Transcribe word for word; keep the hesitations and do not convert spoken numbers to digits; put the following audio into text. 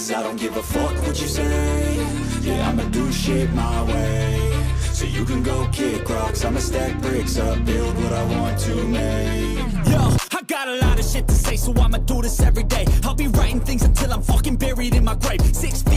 Cause I don't give a fuck what you say. Yeah, I'ma do shit my way. So you can go kick rocks, I'ma stack bricks up, build what I want to make. Yo, I got a lot of shit to say, so I'ma do this every day. I'll be writing things until I'm fucking buried in my grave. Six